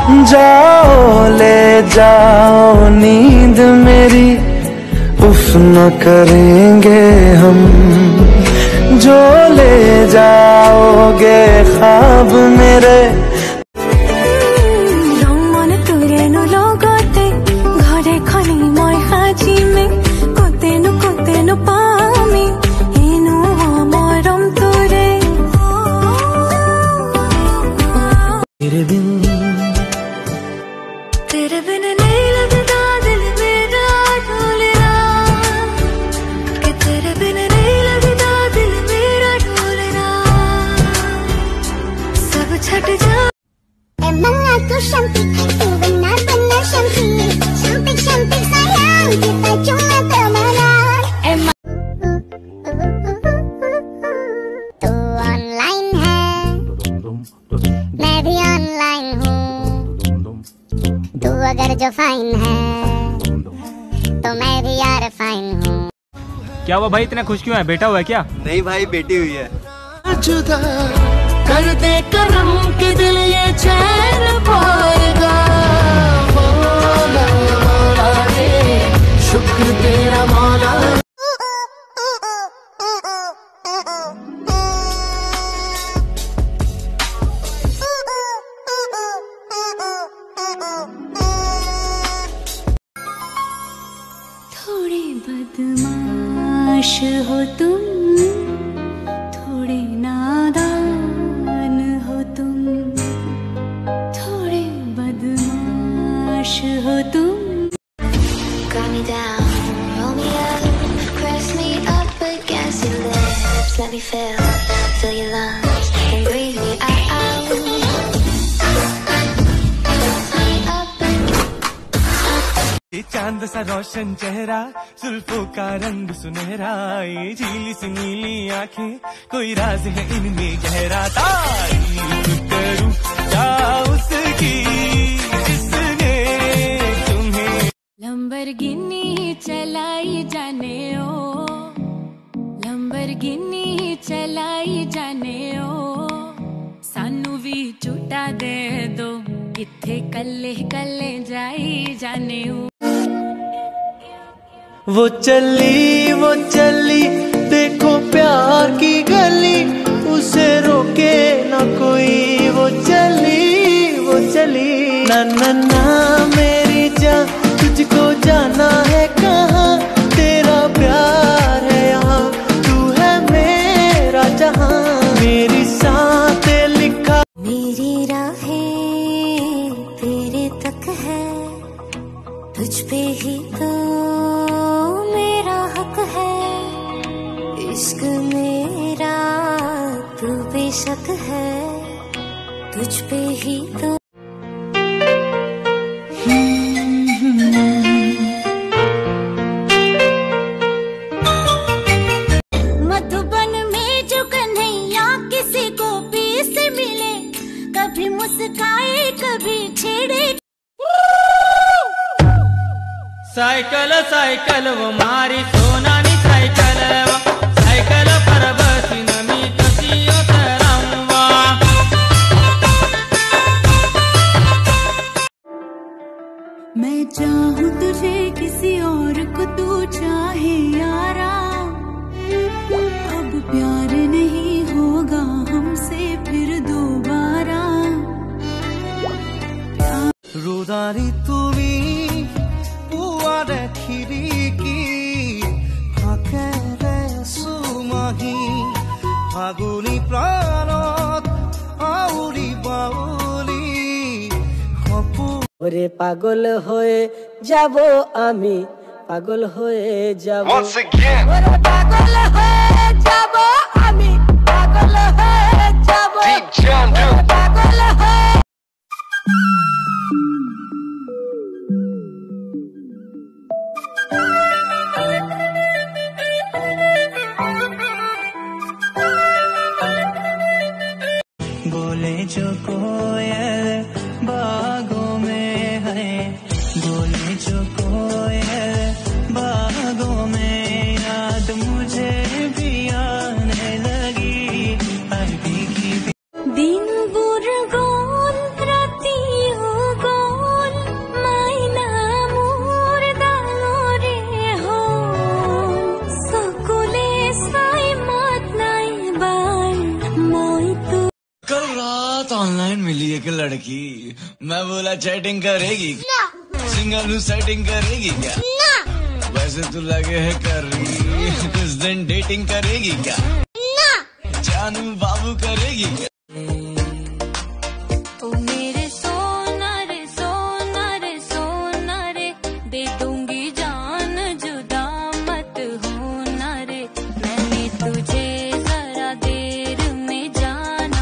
जाओ ले जाओ नींद मेरी, उफ न करेंगे हम। जो ले जाओगे ख्वाब मेरे। तेरे बिन नहीं लगता दिल मेरा ढोलना, कि तेरे बिन नहीं लगता दिल मेरा ढोलना, सब छट जा। Emang aku cantik, itu benar-benar cantik. Cantik-cantik sayang, kita cuma temenan. Emang tu online है, मैं भी online हूँ। तू अगर जो फाइन है तो मैं भी यार फाइन हूँ। क्या हुआ भाई, इतना खुश क्यों है? बेटा हुआ है क्या? नहीं भाई, बेटी हुई है। जुदा कर दे करम के दिल ये चैन पाएगा। मौला रे, शुक्र तेरा मौला। थोड़े बदमाश हो तुम, थोड़े नादान हो तुम, थोड़े बदमाश हो तुम। Calm me down, roll me up, press me up against your lips, let me fill your lungs and breathe me out. चांद सा रोशन चेहरा, जुल्फों का रंग सुनहरा, ये झीली सी नीली आंखें, कोई राज है इनमें गहरा। तारीफ करूं क्या उसकी जिसने तुम्हें। लंबरगिनी चलाई जाने ओ, लंबरगिनी चलाई जाने ओ, सानू भी झूठा दे दो, इत्थे कल्ले कल्ले जाई जाने ओ। वो चली देखो प्यार की गली, उसे रोके ना कोई। वो चली ना ना ना मेरी जान, तुझको जाना है कहाँ, तेरा प्यार है यहाँ, तू है मेरा जहाँ, मेरी साथ लिखा। मेरी राहें तेरे तक है, तुझ पे ही तो मेरा हक है, इश्क मेरा तू बेशक है, तुझ पे ही तो। मधुबन में जो कन्हैया किसी को भी से मिले, कभी मुस्काए कभी छेड़े। साइकिल साइकिल वो मारी सोनानी साइकिल, साइकिल पर बसी नमी कसियो तरंगवा। मैं चाहूँ तुझे किसी और को तू चाहे यारा, अब प्यार नहीं होगा हमसे फिर दोबारा। रुदारी तुमी पुआरे खिड़की, हाकेरे सुमाही, फागुनी प्राणत आउरी बाउली। ওরে পাগল হয়ে যাব আমি, পাগল হয়ে যাব। Once again. ওরে পাগল হয়ে যাব আমি, পাগল হয়ে যাব। Deep John ওরে পাগল হয়ে। बोले जो कोयल बागों में है, बोले जो कोयल बागों में, याद मुझे भी आने लगी। दिन बुर्गों मिली एक लड़की, मैं बोला चैटिंग करेगी सिंगल सेटिंग करेगी क्या? वैसे तू लगे है कर रही, इस दिन डेटिंग करेगी क्या? जानू बाबू करेगी क्या? ओ मेरे सोना रे सोना रे सोना रे, दे दूंगी जान जुदा मत होना रे, मैंने तुझे जरा देर में जाना।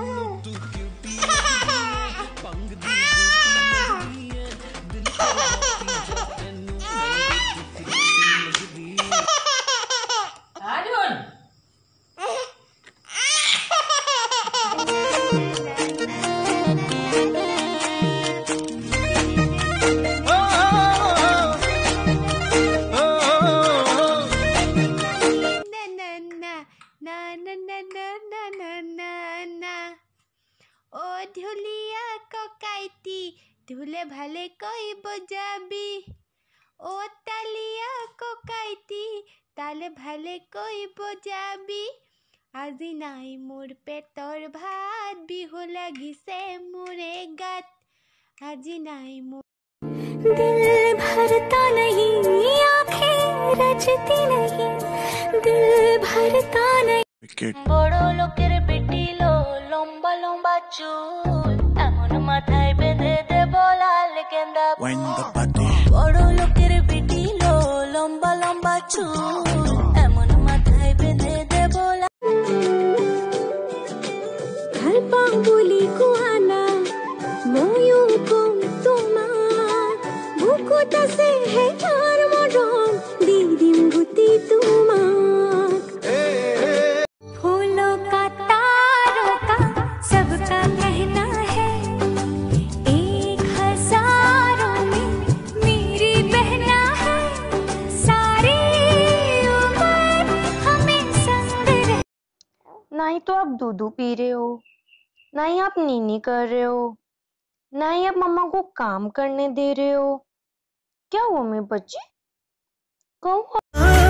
ओ ढुलिया कोकाइती ढुले भले कोई बजाबी, ओ तालिया कोकाइती ताले भले कोई बजाबी, আজি নাই মোর পেটর ভাত বিহু লাগিছে মোরে গাত, আজি নাই মোর। दिल भरता नहीं आँखें रचती नहीं, दिल भरता नहीं। বড় লোকের বেটি লো লম্বা লম্বা চুল, এমন মাথায় বেঁধে দেব লাল গেন্দা ফুল। বড় লোকের বেটি লো লম্বা লম্বা চুল, এমন মাথায় বেঁধে দেব घर पाऊली कुआना मोयू को তোমার বুকুটা সে হে চার মরম দিদিম গুতি তোমার। फूलों का तारों का सबका कहना है, एक हजारों में मेरी बहना है, सारी उम्र हमें संग रहे। ना ही तो आप दूध पी रहे हो, ना ही आप नीनी कर रहे हो, ना ही आप मम्मा को काम करने दे रहे हो। क्या हुआ मेरे बच्चे? कहो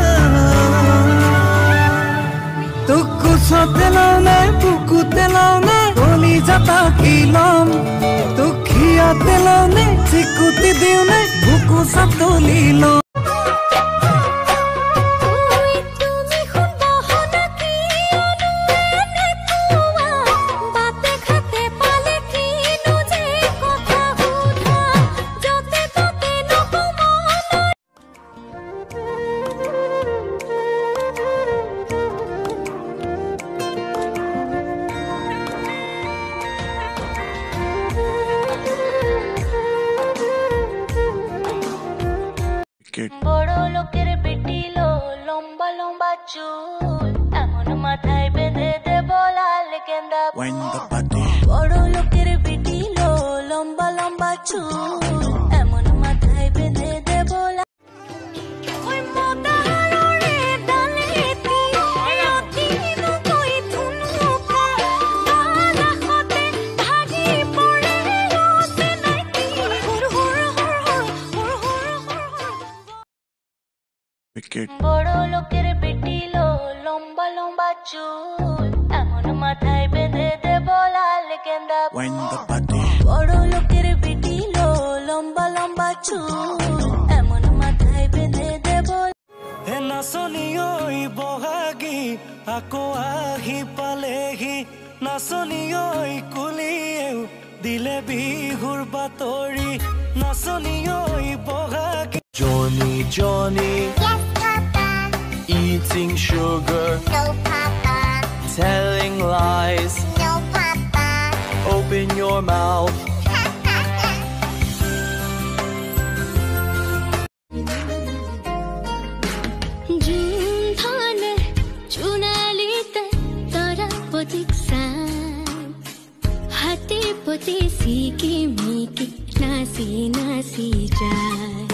तुक्कु सोतेलाउने पुक्कु तेलाउने गोली जाता किलम, तुखिया तेलाउने चिकुती दिउने बुकु सतोली लो। বড় লোকের বেটি লো লম্বা লম্বা চুল, এমন মাথায় বেঁধে দেব লাল গেন্দা ফুল। বড় লোকের বেটি লো লম্বা লম্বা চুল, এমন মাথায় বেঁধে দেব ওই মোটা আলোরে ডালেতি অতিনু কই থুনুকা বালা হতে ভাগি পড়ে রোতে নাইতি হুর হুর হুর হুর হুর হুর। বড় লোকের বেটি লো লম্বা লম্বা চুল, এমন মাথায় বেঁধে দেব লাল গেন্দা ফুল। বড় লোকের বেটি লো লম্বা লম্বা চুল, এমন মাথায় বেঁধে দেব। হে নাচনিও বহাগী আকৌ আহি পালেহি, নাচনিও কুলিয়েও দিলে বিহুৰ বাতৰি, নাচনিও বহাগী। Johnny, Johnny, Yes, Papa. eating sugar, No, Papa. telling lies, No, Papa. open your mouth. ধান চুনালিতে তরা প্রতীক্ষান, হাতে পতে সিকি মিকি নাসি নাসি যায়।